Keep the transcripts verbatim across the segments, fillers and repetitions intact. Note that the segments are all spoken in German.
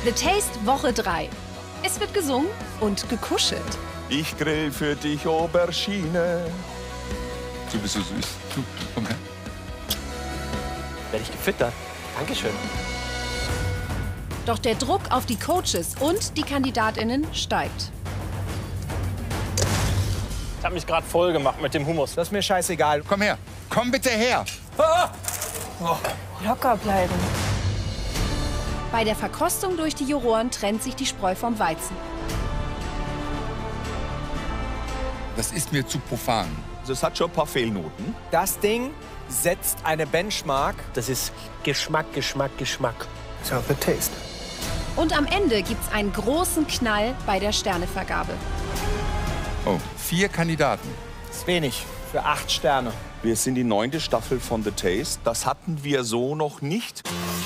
The Taste Woche drei. Es wird gesungen und gekuschelt. Ich grill für dich Aubergine. Du bist so süß. Du, komm her. Werde ich gefüttert. Dankeschön. Doch der Druck auf die Coaches und die KandidatInnen steigt. Ich habe mich gerade voll gemacht mit dem Hummus. Das ist mir scheißegal. Komm her. Komm bitte her. Ah! Oh. Locker bleiben. Bei der Verkostung durch die Juroren trennt sich die Spreu vom Weizen. Das ist mir zu profan. Also es hat schon ein paar Fehlnoten. Das Ding setzt eine Benchmark. Das ist Geschmack, Geschmack, Geschmack. So, the taste. Und am Ende gibt's einen großen Knall bei der Sternevergabe. Oh, vier Kandidaten. Das ist wenig für acht Sterne. Wir sind die neunte Staffel von The Taste. Das hatten wir so noch nicht.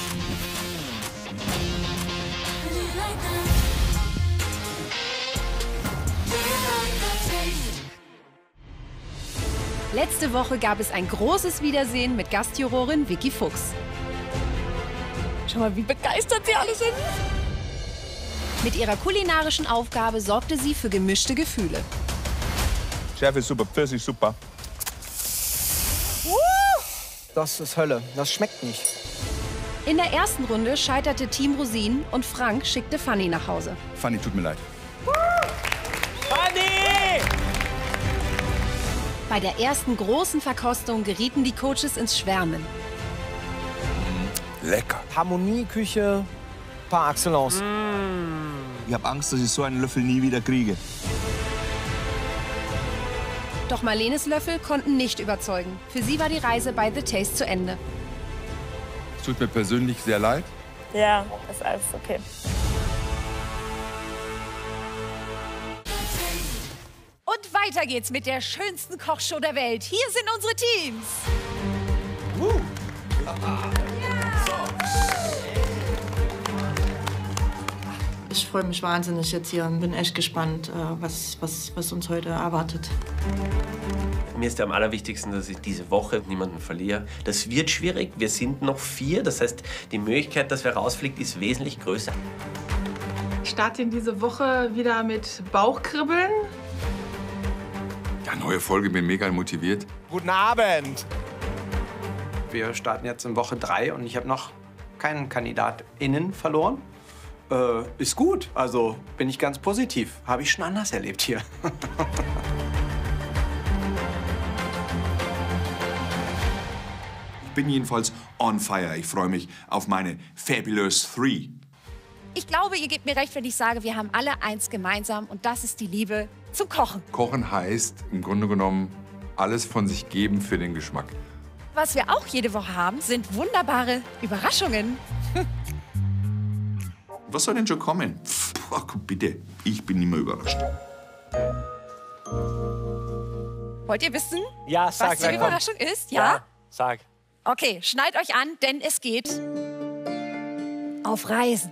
Letzte Woche gab es ein großes Wiedersehen mit Gastjurorin Vicky Fuchs. Schau mal, wie begeistert sie alle sind. Mit ihrer kulinarischen Aufgabe sorgte sie für gemischte Gefühle. Schärfe ist super, Pfirsich super. Das ist Hölle. Das schmeckt nicht. In der ersten Runde scheiterte Team Rosin und Frank schickte Fanny nach Hause. Fanny, tut mir leid. Fanny! Bei der ersten großen Verkostung gerieten die Coaches ins Schwärmen. Lecker. Harmonieküche par excellence. Ich habe Angst, dass ich so einen Löffel nie wieder kriege. Doch Marlenes Löffel konnten nicht überzeugen. Für sie war die Reise bei The Taste zu Ende. Es tut mir persönlich sehr leid. Ja, ist alles okay. Und weiter geht's mit der schönsten Kochshow der Welt. Hier sind unsere Teams. Uh. Ich freue mich wahnsinnig jetzt hier und bin echt gespannt, was, was, was uns heute erwartet. Mir ist ja am allerwichtigsten, dass ich diese Woche niemanden verliere. Das wird schwierig. Wir sind noch vier. Das heißt, die Möglichkeit, dass wer rausfliegt, ist wesentlich größer. Ich starte in diese Woche wieder mit Bauchkribbeln. Ja, neue Folge, bin mega motiviert. Guten Abend. Wir starten jetzt in Woche drei und ich habe noch keinen KandidatInnen verloren. Äh, ist gut, also bin ich ganz positiv. Habe ich schon anders erlebt hier. Ich bin jedenfalls on fire. Ich freue mich auf meine Fabulous Three. Ich glaube, ihr gebt mir recht, wenn ich sage, wir haben alle eins gemeinsam und das ist die Liebe zum Kochen. Kochen heißt im Grunde genommen alles von sich geben für den Geschmack. Was wir auch jede Woche haben, sind wunderbare Überraschungen. Was soll denn schon kommen? Pff, ach, bitte, ich bin immer überrascht. Wollt ihr wissen, Ja, sag. was die sag, komm. Überraschung ist? Ja? Ja, sag. Okay, schneid euch an, denn es geht auf Reisen.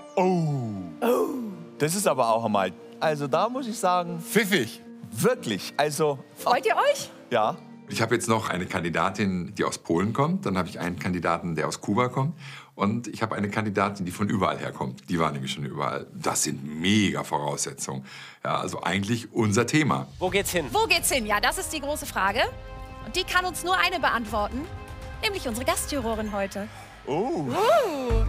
Das ist aber auch einmal, also da muss ich sagen, Pfiffig. wirklich, also, Freut ihr euch? ja. Ich habe jetzt noch eine Kandidatin, die aus Polen kommt. Dann habe ich einen Kandidaten, der aus Kuba kommt. Und ich habe eine Kandidatin, die von überall herkommt. Die war nämlich schon überall. Das sind mega Voraussetzungen. Ja, also eigentlich unser Thema. Wo geht's hin? Wo geht's hin? Ja, das ist die große Frage. Und die kann uns nur eine beantworten, nämlich unsere Gastjurorin heute. Oh. Uh.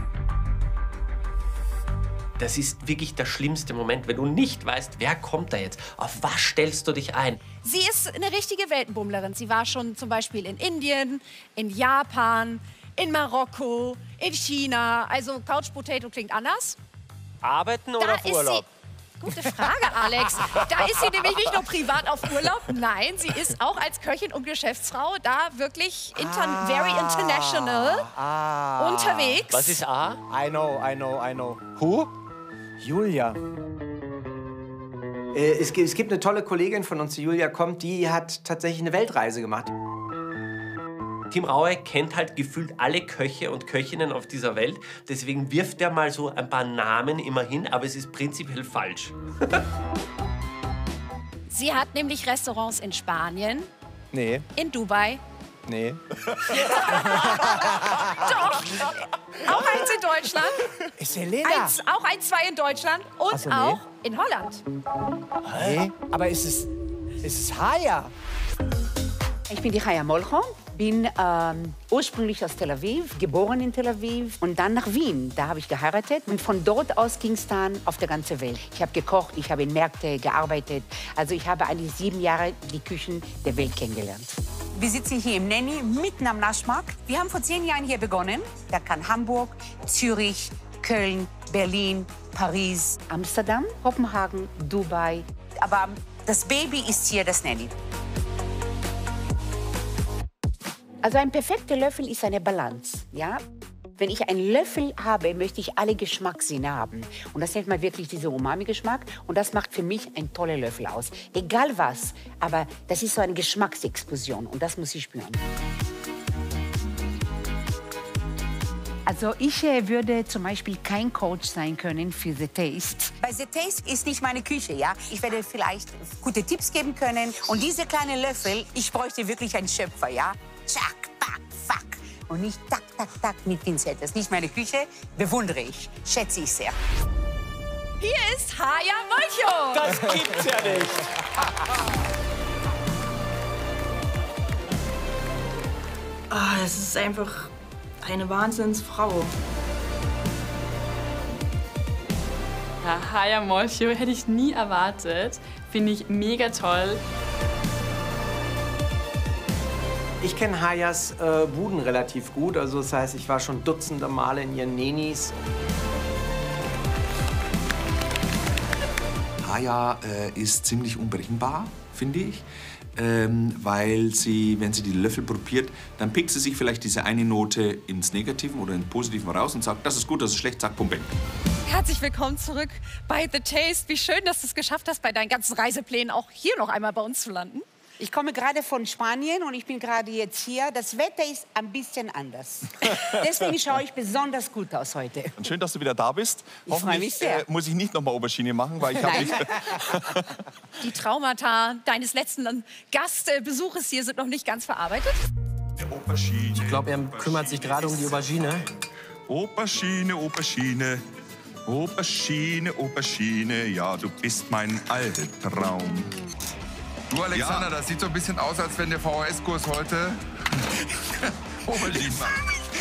Das ist wirklich der schlimmste Moment, wenn du nicht weißt, wer kommt da jetzt. Auf was stellst du dich ein? Sie ist eine richtige Weltenbummlerin. Sie war schon zum Beispiel in Indien, in Japan, in Marokko, in China. Also Couch Potato klingt anders. Arbeiten Da oder auf ist Urlaub? sie. Gute Frage, Alex. Da ist sie nämlich nicht nur privat auf Urlaub. Nein, sie ist auch als Köchin und Geschäftsfrau da wirklich inter Ah. very international Ah. unterwegs. Was ist A? I know, I know, I know. Who? Julia. Äh, es, gibt, es gibt eine tolle Kollegin von uns, die Julia kommt, die hat tatsächlich eine Weltreise gemacht. Tim Raue kennt halt gefühlt alle Köche und Köchinnen auf dieser Welt. Deswegen wirft er mal so ein paar Namen immer hin, aber es ist prinzipiell falsch. Sie hat nämlich Restaurants in Spanien, Nee, in Dubai Nee. Doch. Auch eins in Deutschland. Ist Helena? Eins, auch ein, zwei in Deutschland und Ach so, nee. auch in Holland. Hey, aber ist es, ist es Haya? Ich bin die Haya Molcho, bin ähm, ursprünglich aus Tel Aviv, geboren in Tel Aviv und dann nach Wien. Da habe ich geheiratet und von dort aus ging es dann auf der ganzen Welt. Ich habe gekocht, ich habe in Märkten gearbeitet. Also ich habe eigentlich sieben Jahre die Küchen der Welt kennengelernt. Wir sitzen hier im Nenni, mitten am Naschmarkt. Wir haben vor zehn Jahren hier begonnen. Da kann Hamburg, Zürich, Köln, Berlin, Paris, Amsterdam, Kopenhagen, Dubai. Aber das Baby ist hier das Nenni. Also ein perfekter Löffel ist eine Balance, ja? Wenn ich einen Löffel habe, möchte ich alle Geschmackssinne haben. Und das nennt man wirklich diesen Umami-Geschmack. Und das macht für mich einen tollen Löffel aus. Egal was, aber das ist so eine Geschmacksexplosion. Und das muss ich spüren. Also ich äh, würde zum Beispiel kein Coach sein können für The Taste. Bei The Taste ist nicht meine Küche, ja. Ich werde vielleicht gute Tipps geben können. Und diese kleinen Löffel, ich bräuchte wirklich einen Schöpfer, ja. Tschack, pack, fuck. Und nicht tak, tak, tak mit Pinzette. Das ist nicht meine Küche. Bewundere ich. Schätze ich sehr. Hier ist Haya Molcho. Das gibt's ja nicht. Ah, es ist einfach eine Wahnsinnsfrau. Ja, Haya Molcho hätte ich nie erwartet. Finde ich mega toll. Ich kenne Hayas äh, Buden relativ gut. Also das heißt, ich war schon dutzende Male in ihren Nenis. Haya äh, ist ziemlich unberechenbar, finde ich. Ähm, weil sie, wenn sie die Löffel probiert, dann pickt sie sich vielleicht diese eine Note ins Negativen oder ins Positiven raus und sagt, das ist gut, das ist schlecht, zack, pum, bang. Herzlich willkommen zurück bei The Taste. Wie schön, dass du es geschafft hast, bei deinen ganzen Reiseplänen auch hier noch einmal bei uns zu landen. Ich komme gerade von Spanien und ich bin gerade jetzt hier. Das Wetter ist ein bisschen anders. Deswegen schaue ich besonders gut aus heute. Und schön, dass du wieder da bist. Ich freue mich sehr. Äh, muss ich nicht noch mal Aubergine machen, weil ich habe nicht... Die Traumata deines letzten Gastbesuches hier sind noch nicht ganz verarbeitet. Aubergine. Ich glaube, er kümmert sich gerade um die Aubergine. Aubergine, Aubergine. Aubergine, Aubergine. Ja, du bist mein Albtraum. Du, Alexander, ja. Das sieht so ein bisschen aus, als wenn der V H S-Kurs heute Aubergine macht.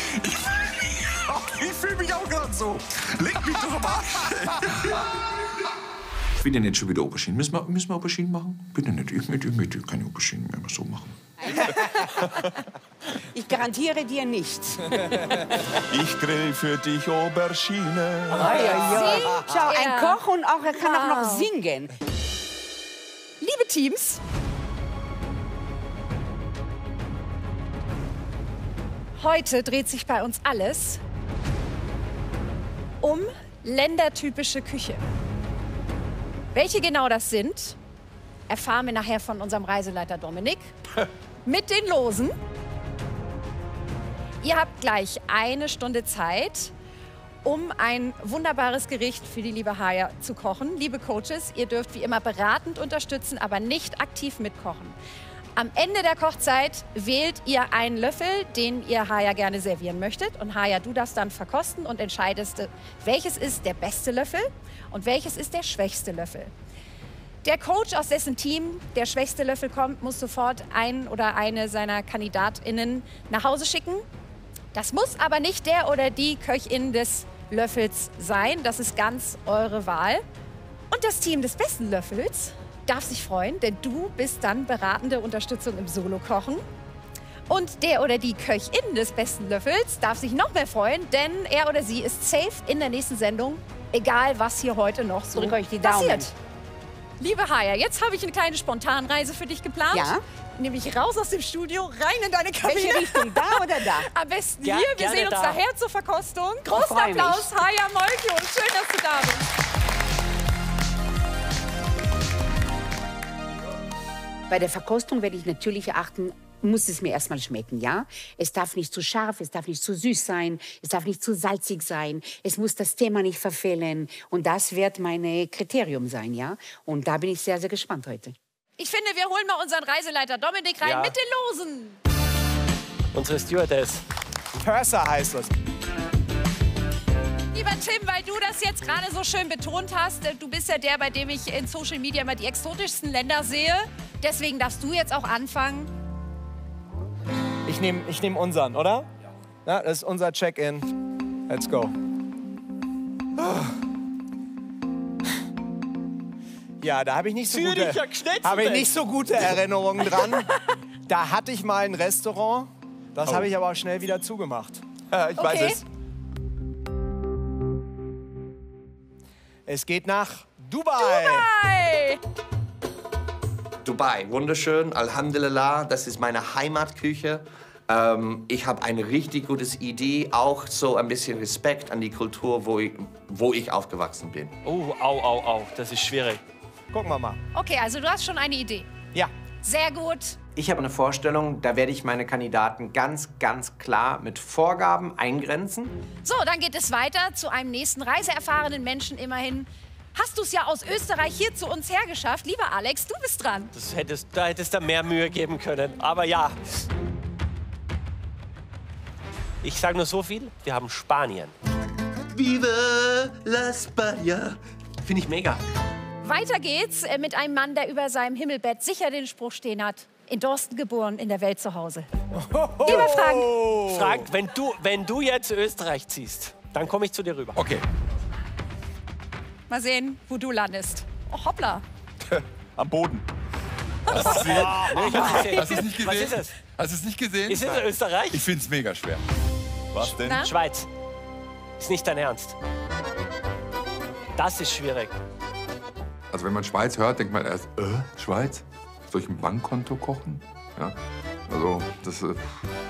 Ich fühle mich auch gerade so. Leg mich doch am Arsch. Ich will ja nicht schon wieder Auberginen. Müssen wir, müssen wir Auberginen machen? Bitte nicht. Ich möchte, ich möchte keine Auberginen mehr so machen. Ich garantiere dir nichts. Ich grill für dich Aubergine. Oh, ja, ja. Schau, ein Koch und auch, er kann Wow. auch noch singen. Liebe Teams, heute dreht sich bei uns alles um ländertypische Küche. Welche genau das sind, erfahren wir nachher von unserem Reiseleiter Dominik mit den Losen. Ihr habt gleich eine Stunde Zeit, um ein wunderbares Gericht für die liebe Haya zu kochen. Liebe Coaches, ihr dürft wie immer beratend unterstützen, aber nicht aktiv mitkochen. Am Ende der Kochzeit wählt ihr einen Löffel, den ihr Haya gerne servieren möchtet. Und Haya, du darfst dann verkosten und entscheidest, welches ist der beste Löffel und welches ist der schwächste Löffel. Der Coach, aus dessen Team der schwächste Löffel kommt, muss sofort einen oder eine seiner KandidatInnen nach Hause schicken. Das muss aber nicht der oder die Köchin des Löffels sein. Das ist ganz eure Wahl. Und das Team des besten Löffels darf sich freuen, denn du bist dann beratende Unterstützung im Solo-Kochen. Und der oder die Köchin des besten Löffels darf sich noch mehr freuen, denn er oder sie ist safe in der nächsten Sendung, egal was hier heute noch so Drück euch die Daumen. passiert. Liebe Haya, jetzt habe ich eine kleine Spontanreise für dich geplant. Ja? Nämlich raus aus dem Studio, rein in deine Kabine. Welche Richtung, da oder da? Am besten Ja, hier. Wir gerne sehen uns da. nachher zur Verkostung. Großen freu mich. Applaus, Haya Molcho. Schön, dass du da bist. Bei der Verkostung werde ich natürlich achten, muss es mir erstmal schmecken, ja? Es darf nicht zu scharf, es darf nicht zu süß sein, es darf nicht zu salzig sein, es muss das Thema nicht verfehlen. Und das wird mein Kriterium sein, ja? Und da bin ich sehr, sehr gespannt heute. Ich finde, wir holen mal unseren Reiseleiter Dominik rein Ja. mit den Losen. Unsere Stewardess. Purser heißt das. Lieber Tim, weil du das jetzt gerade so schön betont hast, du bist ja der, bei dem ich in Social Media immer die exotischsten Länder sehe. Deswegen darfst du jetzt auch anfangen. Ich nehme ich nehm unseren, oder? Ja, das ist unser Check-in. Let's go. Ja, da habe ich nicht so gute, habe ich nicht so gute Erinnerungen dran. Da hatte ich mal ein Restaurant. Das Oh. habe ich aber auch schnell wieder zugemacht. Ja, ich Okay. weiß es. Es geht nach Dubai. Hey! Dubai, wunderschön, Alhamdulillah, das ist meine Heimatküche. Ähm, ich habe eine richtig gute Idee, auch so ein bisschen Respekt an die Kultur, wo ich, wo ich aufgewachsen bin. Oh, au, au, au, das ist schwierig. Gucken wir mal. Okay, also du hast schon eine Idee. Ja. Sehr gut. Ich habe eine Vorstellung, da werde ich meine Kandidaten ganz, ganz klar mit Vorgaben eingrenzen. So, dann geht es weiter zu einem nächsten reiseerfahrenen Menschen. Immerhin hast du es ja aus Österreich hier zu uns hergeschafft. Lieber Alex, du bist dran. Das hättest, da hättest du mehr Mühe geben können. Aber ja. Ich sage nur so viel, wir haben Spanien. Viva la España! Finde ich mega. Weiter geht's äh, mit einem Mann, der über seinem Himmelbett sicher den Spruch stehen hat. In Dorsten geboren, in der Welt zu Hause. Lieber Frank. Frank, wenn du, wenn du jetzt Österreich ziehst, dann komme ich zu dir rüber. Okay. Mal sehen, wo du landest. Oh, hoppla. Am Boden. Nee, ich hab's gesehen. Hast du es nicht gesehen? Was ist es? Hast du es nicht gesehen? Ist es Österreich? Ich finde es mega schwer. Was denn? Na? Schweiz. Ist nicht dein Ernst. Das ist schwierig. Also wenn man Schweiz hört, denkt man erst, äh, Schweiz? Soll ich ein Bankkonto kochen? Ja, also das... Äh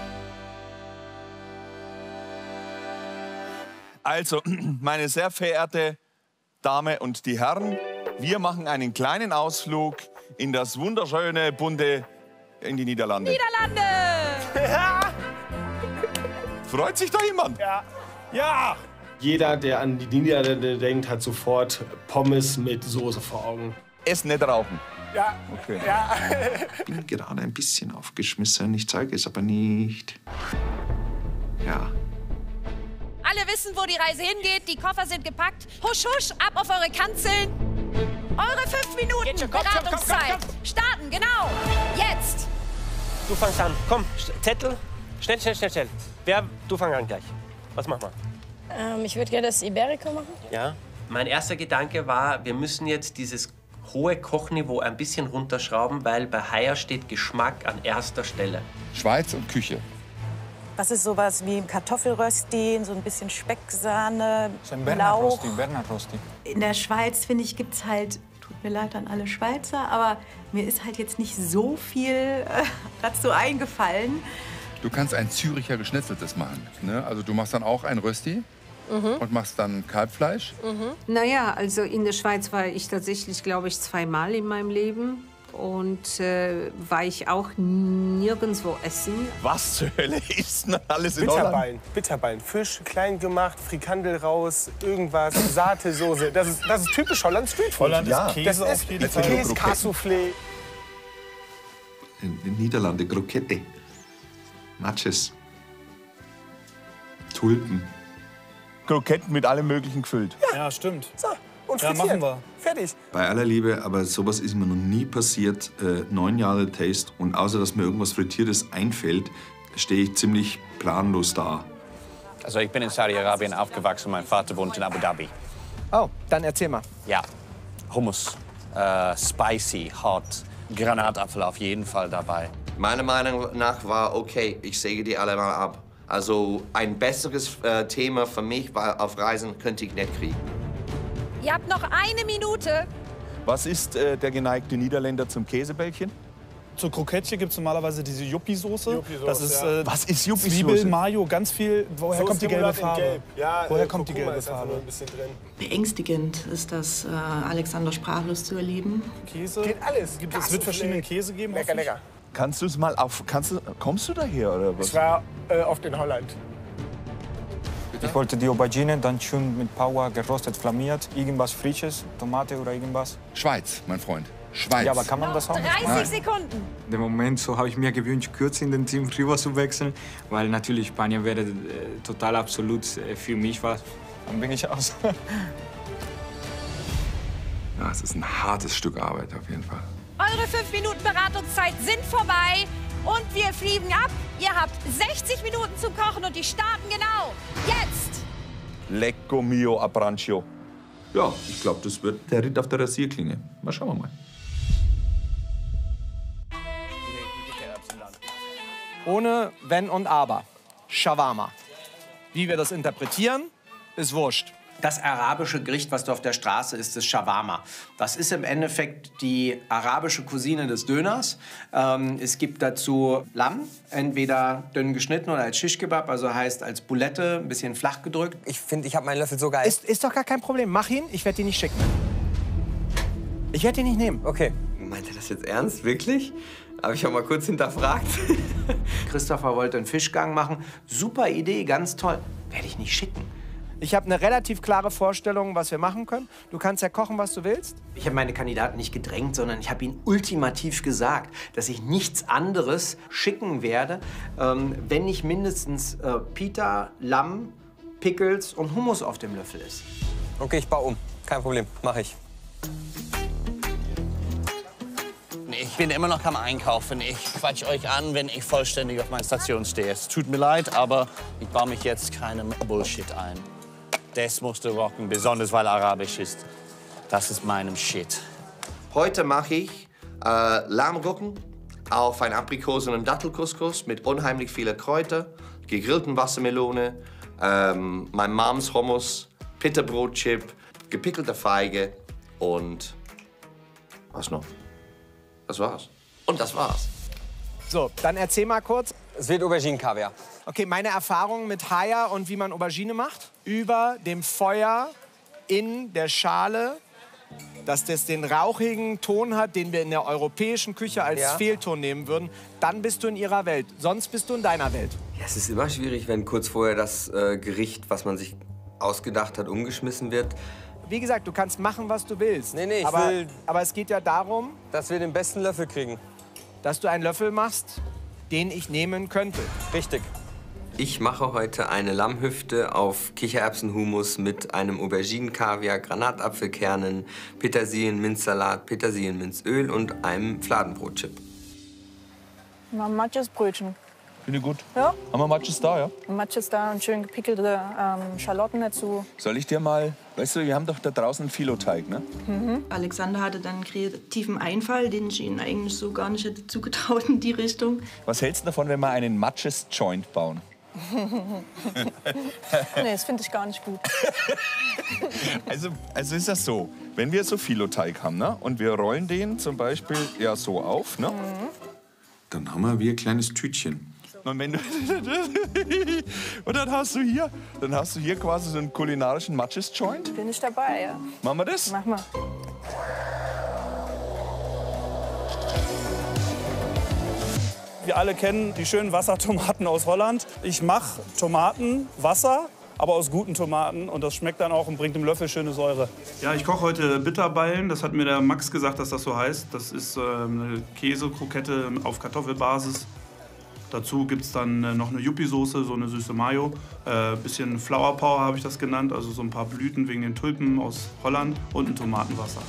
Also, meine sehr verehrte Damen und die Herren, wir machen einen kleinen Ausflug in das wunderschöne, bunte, in die Niederlande. Niederlande! Freut sich da jemand? Ja. Ja. Jeder, der an die Niederlande denkt, hat sofort Pommes mit Soße vor Augen. Essen, nicht rauchen. Ja. Okay. Ja. Ich bin gerade ein bisschen aufgeschmissen. Ich zeige es aber nicht. Ja. Alle wissen, wo die Reise hingeht. Die Koffer sind gepackt. Husch, husch, ab auf eure Kanzeln. Eure fünf Minuten schon, komm, komm, komm, Beratungszeit. komm, Starten, genau. Jetzt. Du fangst an. Komm, Zettel. Schnell, schnell, schnell, schnell. Wer, du fang an gleich. Was machen wir? Ähm, ich würde gerne das Iberico machen. Ja. Mein erster Gedanke war, wir müssen jetzt dieses hohe Kochniveau ein bisschen runterschrauben, weil bei Haier steht Geschmack an erster Stelle. Schweiz und Küche. Was ist sowas wie Kartoffelrösti, so ein bisschen Specksahne, Lauch? In der Schweiz, finde ich, gibt es halt, tut mir leid an alle Schweizer, aber mir ist halt jetzt nicht so viel äh, dazu eingefallen. Du kannst ein Züricher Geschnetzeltes machen. Ne? Also du machst dann auch ein Rösti Mhm. und machst dann Kalbfleisch. Mhm. Naja, also in der Schweiz war ich tatsächlich, glaube ich, zweimal in meinem Leben. Und äh, war ich auch nirgendwo essen. Was zur Hölle ist denn alles in Holland? Bitterballen, Bitterballen. Fisch, klein gemacht, Frikandel raus, irgendwas, Sahnesoße. Das ist, das ist typisch Holland Streetfood. Holland ist Käse das auf ist jeden Fall. Käse, Cassoufflé. In den Niederlande Krokette. Matches. Tulpen. Kroketten mit allem Möglichen gefüllt. Ja, stimmt. So, und Ja, frittiert. machen wir. Fertig. Bei aller Liebe, aber sowas ist mir noch nie passiert. Äh, neun Jahre Taste und außer dass mir irgendwas Frittiertes einfällt, stehe ich ziemlich planlos da. Also ich bin in Saudi-Arabien aufgewachsen, mein Vater wohnt in Abu Dhabi. Oh, dann erzähl mal. Ja, Hummus, äh, spicy, hot, Granatapfel auf jeden Fall dabei. Meiner Meinung nach war okay, ich säge die alle mal ab. Also ein besseres äh, Thema für mich war auf Reisen könnte ich nicht kriegen. Ihr habt noch eine Minute. Was ist äh, der geneigte Niederländer zum Käsebällchen? Zur Krokettchen gibt es normalerweise diese Yuppie-Soße. Yuppie-Soße, Das ist ja. äh, Was ist Yuppie-Soße? Zwiebel, Mayo, ganz viel. Woher Soße kommt die gelbe Remoulade in Farbe? Gelb. Ja, Woher äh, kommt die Kurkuma gelbe ist einfach Farbe? nur ein bisschen drin. Beängstigend ist das, äh, Alexander sprachlos zu erleben. Käse. Geht alles. Gibt, es wird verschiedene Käse geben. Lecker, hoffentlich. lecker. Kannst du es mal auf. Kannst du, kommst du daher oder was? Ich war äh, oft in Holland. Ich wollte die Aubergine dann schön mit Power gerostet, flammiert. Irgendwas Frisches, Tomate oder irgendwas. Schweiz, mein Freund. Schweiz. Ja, aber kann man das auch? dreißig Sekunden. Im Moment so habe ich mir gewünscht, kurz in den Team rüber zu wechseln, weil natürlich Spanien wäre äh, total absolut äh, für mich was. Dann bin ich aus. Ja, es ist ein hartes Stück Arbeit auf jeden Fall. Eure fünf Minuten Beratungszeit sind vorbei und wir fliegen ab. Ihr habt sechzig Minuten zum Kochen und die starten genau jetzt. Lecco mio abrancio. Ja, ich glaube, das wird der Ritt auf der Rasierklinge. Mal schauen wir mal. Ohne Wenn und Aber. Shawarma. Wie wir das interpretieren, ist wurscht. Das arabische Gericht, was du auf der Straße isst, ist Shawarma. Das ist im Endeffekt die arabische Cousine des Döners. Ähm, es gibt dazu Lamm, entweder dünn geschnitten oder als Shish Kebab, also heißt als Boulette, ein bisschen flach gedrückt. Ich finde, ich habe meinen Löffel so geil. Ist, ist doch gar kein Problem. Mach ihn, ich werde ihn nicht schicken. Ich werde ihn nicht nehmen. Okay. Meint ihr das jetzt ernst? Wirklich? Habe ich auch mal kurz hinterfragt. Christopher wollte einen Fischgang machen. Super Idee, ganz toll. Werde ich nicht schicken. Ich habe eine relativ klare Vorstellung, was wir machen können. Du kannst ja kochen, was du willst. Ich habe meine Kandidaten nicht gedrängt, sondern ich habe ihnen ultimativ gesagt, dass ich nichts anderes schicken werde, ähm, wenn nicht mindestens äh, Pita, Lamm, Pickles und Hummus auf dem Löffel ist. Okay, ich baue um. Kein Problem, mache ich. Ich bin immer noch am Einkaufen. Ich quatsch euch an, wenn ich vollständig auf meiner Station stehe. Es tut mir leid, aber ich baue mich jetzt keinem Bullshit ein. Das musst du rocken, besonders weil Arabisch ist. Das ist meinem Shit. Heute mache ich äh, Lammrücken auf ein Aprikosen- und Dattelcouscous mit unheimlich vielen Kräutern, gegrillten Wassermelone, ähm, mein Moms Hummus, Pitterbrotchip, gepickelte Feige und was noch? Das war's. Und das war's. So, dann erzähl mal kurz. Es wird Auberginen-Kaviar. Okay, meine Erfahrung mit Haia und wie man Aubergine macht. Über dem Feuer in der Schale, dass das den rauchigen Ton hat, den wir in der europäischen Küche als Ja. Fehlton nehmen würden. Dann bist du in ihrer Welt. Sonst bist du in deiner Welt. Ja, es ist immer schwierig, wenn kurz vorher das äh, Gericht, was man sich ausgedacht hat, umgeschmissen wird. Wie gesagt, du kannst machen, was du willst. Nee, nee, ich aber, will, aber es geht ja darum, dass wir den besten Löffel kriegen. Dass du einen Löffel machst, den ich nehmen könnte. Richtig. Ich mache heute eine Lammhüfte auf Kichererbsenhumus mit einem Auberginen-Kaviar, Granatapfelkernen, Petersilien-Minzsalat, Petersilien-Minzöl und einem Fladenbrotchip. Mal Matjes Brötchen. Finde ich gut. Ja? Haben wir Matches da, ja? Matjes da und schön gepickelte ähm, Schalotten dazu. Soll ich dir mal, weißt du, wir haben doch da draußen einen Filoteig, ne? Mhm. Alexander hatte dann einen kreativen Einfall, den ich Ihnen eigentlich so gar nicht hätte zugetraut in die Richtung. Was hältst du davon, wenn wir einen Matches Joint bauen? Nee, das finde ich gar nicht gut. Also, also ist das so, wenn wir so Filoteig haben, ne? Und wir rollen den zum Beispiel ja so auf, ne? Dann haben wir wie ein kleines Tütchen. Und, wenn du und dann hast du hier, dann hast du hier quasi so einen kulinarischen Matches Joint. Bin ich dabei, ja. Machen wir das? Mach mal. Wir alle kennen die schönen Wassertomaten aus Holland. Ich mache Tomatenwasser, aber aus guten Tomaten. Und das schmeckt dann auch und bringt dem Löffel schöne Säure. Ja, ich koche heute Bitterballen. Das hat mir der Max gesagt, dass das so heißt. Das ist äh, eine Käsekrokette auf Kartoffelbasis. Dazu gibt es dann äh, noch eine Yuppie-Soße, so eine süße Mayo. Ein äh, bisschen Flower Power habe ich das genannt, also so ein paar Blüten wegen den Tulpen aus Holland und ein Tomatenwasser.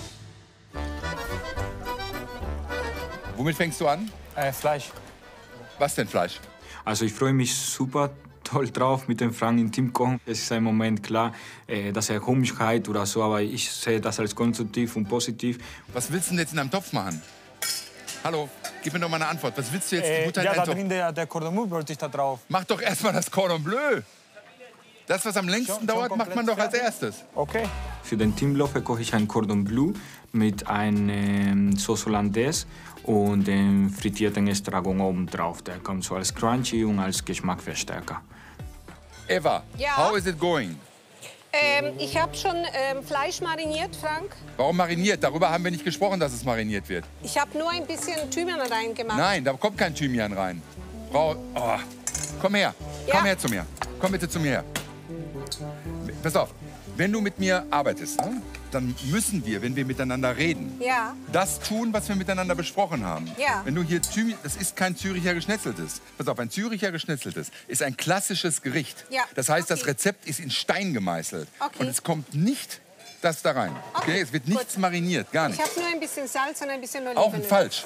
Womit fängst du an? Äh, Fleisch. Was denn Fleisch? Also ich freue mich super toll drauf, mit dem Frank im Team kochen. Es ist ein Moment klar, äh, dass er Komischkeit oder so, aber ich sehe das als konstruktiv und positiv. Was willst du denn jetzt in einem Topf machen? Hallo, gib mir doch mal eine Antwort. Was willst du jetzt? Äh, Die Butter ja, in da einen Topf? drin der, der Cordon Bleu wollte ich da drauf. Mach doch erstmal das Cordon Bleu. Das, was am längsten Schon- schon dauert, macht man doch als fertig? erstes. Okay. Für den Teamlöffel koche ich ein Cordon Bleu mit einer Sauce Hollandaise und dem frittierten Estragon oben drauf. Der kommt so als Crunchy und als Geschmackverstärker. Eva, Ja? how is it going? Ähm, ich habe schon ähm, Fleisch mariniert, Frank. Warum mariniert? Darüber haben wir nicht gesprochen, dass es mariniert wird. Ich habe nur ein bisschen Thymian reingemacht. Nein, da kommt kein Thymian rein. Frau, oh, komm her. Ja. Komm her zu mir. Komm bitte zu mir her. Pass auf. Wenn du mit mir arbeitest, ne, dann müssen wir, wenn wir miteinander reden, Ja. das tun, was wir miteinander besprochen haben. Ja. Wenn du hier, Zü- das ist kein Züricher Geschnetzeltes. Pass auf, ein Züricher Geschnetzeltes ist ein klassisches Gericht. Ja. Das heißt, das Rezept ist in Stein gemeißelt. Okay. Und es kommt nicht das da rein. Okay? Es wird nichts mariniert, gar Ich nicht. habe nur ein bisschen Salz und ein bisschen Olivenöl. Auch falsch.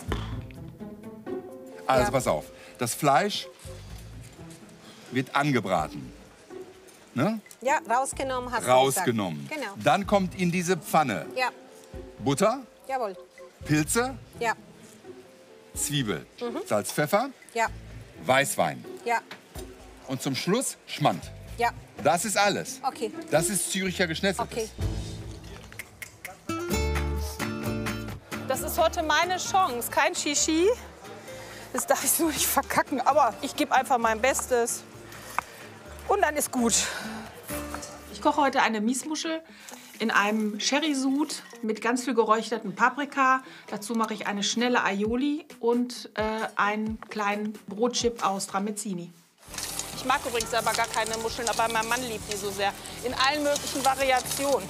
Also Ja. pass auf, das Fleisch wird angebraten. Ne? Ja, rausgenommen hast Rausgenommen. du gesagt. Genau. Dann kommt in diese Pfanne Ja, Butter, jawohl. Pilze, Ja, Zwiebel, Mhm. Salz, Pfeffer, ja, Weißwein. ja, Und zum Schluss Schmand. ja. Das ist alles. Okay. Das ist Züricher Geschnetzeltes. Okay. Das ist heute meine Chance. Kein Shishi. Das darf ich nur nicht verkacken. Aber ich gebe einfach mein Bestes. Und dann ist gut. Ich koche heute eine Miesmuschel in einem Sherry-Sud mit ganz viel geräucherten Paprika. Dazu mache ich eine schnelle Aioli und äh, einen kleinen Brotchip aus Tramezzini. Ich mag übrigens aber gar keine Muscheln, aber mein Mann liebt die so sehr. In allen möglichen Variationen.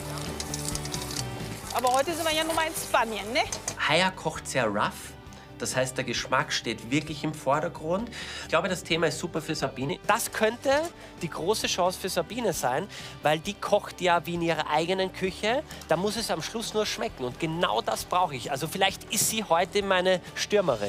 Aber heute sind wir ja nun mal in Spanien, ne? Haya kocht sehr rough. Das heißt, der Geschmack steht wirklich im Vordergrund. Ich glaube, das Thema ist super für Sabine. Das könnte die große Chance für Sabine sein, weil die kocht ja wie in ihrer eigenen Küche. Da muss es am Schluss nur schmecken. Und genau das brauche ich. Also vielleicht ist sie heute meine Stürmerin.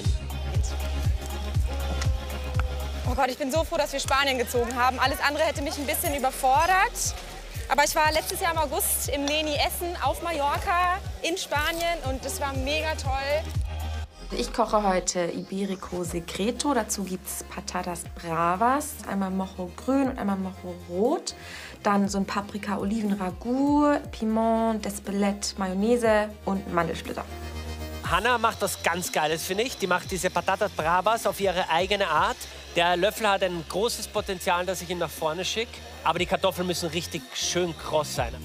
Oh Gott, ich bin so froh, dass wir Spanien gezogen haben. Alles andere hätte mich ein bisschen überfordert. Aber ich war letztes Jahr im August im Leni Essen auf Mallorca in Spanien und das war mega toll. Ich koche heute Iberico Secreto. Dazu gibt es Patatas Bravas, einmal Mojo grün und einmal Mojo rot. Dann so ein Paprika-Oliven-Ragout, Piment, Despelette, Mayonnaise und Mandelsplitter. Hanna macht was ganz Geiles, finde ich. Die macht diese Patatas Bravas auf ihre eigene Art. Der Löffel hat ein großes Potenzial, dass ich ihn nach vorne schicke. Aber die Kartoffeln müssen richtig schön kross sein.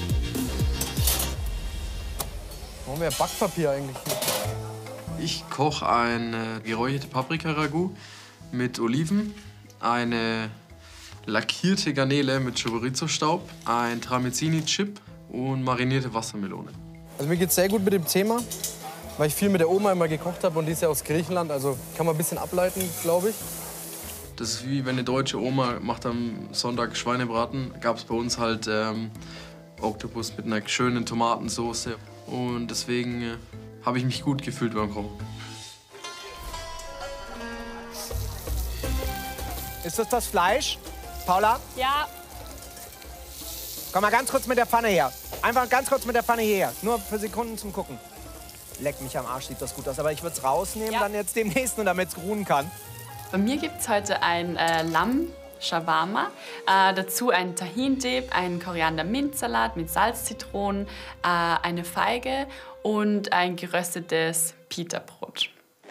Warum wäre Backpapier eigentlich nicht? Ich koche ein äh, geräucherte Paprika-Ragout mit Oliven, eine lackierte Garnele mit Chorizo-Staub, ein Tramezzini-Chip und marinierte Wassermelone. Also mir geht's sehr gut mit dem Thema, weil ich viel mit der Oma immer gekocht habe und die ist ja aus Griechenland, also kann man ein bisschen ableiten, glaube ich. Das ist wie wenn eine deutsche Oma macht am Sonntag Schweinebraten, gab es bei uns halt ähm, Oktopus mit einer schönen Tomatensauce und deswegen äh, habe ich mich gut gefühlt beim Kochen. Ist das das Fleisch? Paula? Ja. Komm mal ganz kurz mit der Pfanne her. Einfach ganz kurz mit der Pfanne hierher. Nur für Sekunden zum Gucken. Leck mich am Arsch, sieht das gut aus. Aber ich würde es rausnehmen, Ja. dann jetzt demnächst, nur damit es ruhen kann. Bei mir gibt es heute ein äh, Lamm Shawarma, äh, dazu ein Tahin-Dip, einen Koriander-Minzsalat mit Salz-Zitronen, äh, eine Feige und ein geröstetes Pita-Brot.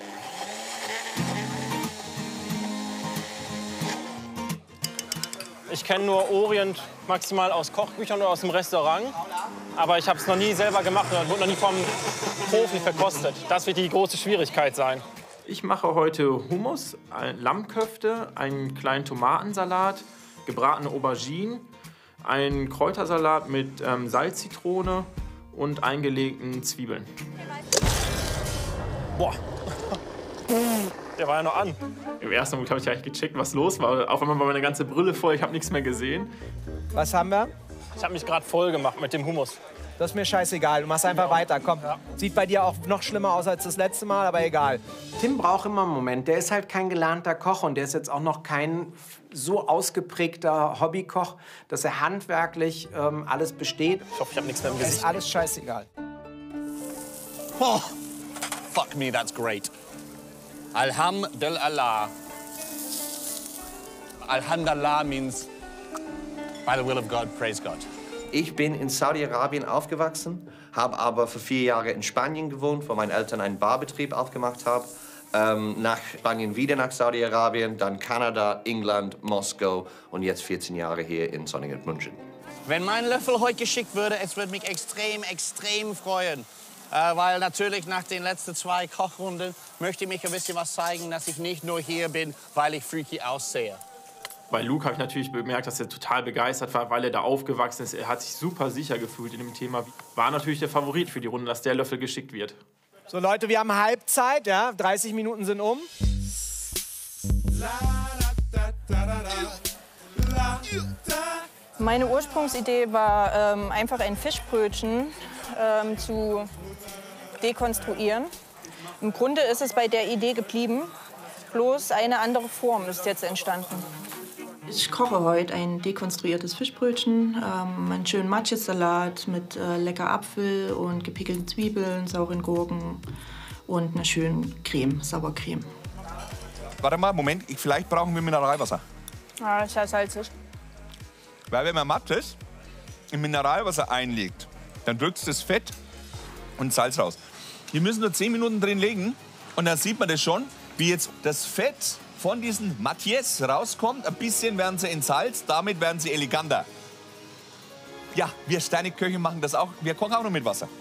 Ich kenne nur Orient maximal aus Kochbüchern oder aus dem Restaurant. Aber ich habe es noch nie selber gemacht und wurde noch nie vom Profi verkostet. Das wird die große Schwierigkeit sein. Ich mache heute Hummus, ein Lammköfte, einen kleinen Tomatensalat, gebratene Auberginen, einen Kräutersalat mit ähm, Salz-Zitrone und eingelegten Zwiebeln. Boah, der war ja noch an. Im ersten Moment habe ich eigentlich gecheckt, was los war. Auf einmal war meine ganze Brille voll, ich habe nichts mehr gesehen. Was haben wir? Ich habe mich gerade voll gemacht mit dem Hummus. Das ist mir scheißegal. Du machst einfach weiter. Komm. Sieht bei dir auch noch schlimmer aus als das letzte Mal, aber egal. Tim braucht immer einen Moment. Der ist halt kein gelernter Koch und der ist jetzt auch noch kein so ausgeprägter Hobbykoch, dass er handwerklich ähm, alles besteht. Ich hoffe, ich habe nichts mehr im Gesicht. Ist alles scheißegal. Oh, fuck me, that's great. Alhamdulillah. Alhamdulillah means by the will of God, praise God. Ich bin in Saudi-Arabien aufgewachsen, habe aber für vier Jahre in Spanien gewohnt, wo meine Eltern einen Barbetrieb aufgemacht haben. Ähm, nach Spanien wieder nach Saudi-Arabien, dann Kanada, England, Moskau und jetzt vierzehn Jahre hier in sonnigen München. Wenn mein Löffel heute geschickt würde, es würde mich extrem, extrem freuen. Äh, weil natürlich nach den letzten zwei Kochrunden möchte ich mich ein bisschen was zeigen, dass ich nicht nur hier bin, weil ich freaky aussehe. Bei Luke habe ich natürlich bemerkt, dass er total begeistert war, weil er da aufgewachsen ist. Er hat sich super sicher gefühlt in dem Thema. War natürlich der Favorit für die Runde, dass der Löffel geschickt wird. So Leute, wir haben Halbzeit, ja? dreißig Minuten sind um. Meine Ursprungsidee war, ähm, einfach ein Fischbrötchen ähm, zu dekonstruieren. Im Grunde ist es bei der Idee geblieben, bloß eine andere Form ist jetzt entstanden. Ich koche heute ein dekonstruiertes Fischbrötchen, ähm, einen schönen Matjes-Salat mit äh, lecker Apfel und gepickelten Zwiebeln, sauren Gurken und einer schönen Creme, Sauercreme. Warte mal, Moment, ich, vielleicht brauchen wir Mineralwasser. Ah, ist ja salzig. Weil wenn man Matjes in Mineralwasser einlegt, dann drückt das Fett und Salz raus. Wir müssen nur zehn Minuten drin legen und dann sieht man das schon, wie jetzt das Fett von diesen Matjes rauskommt. Ein bisschen werden sie in Salz, damit werden sie eleganter. Ja, wir Steineköche machen das auch. Wir kochen auch noch mit Wasser.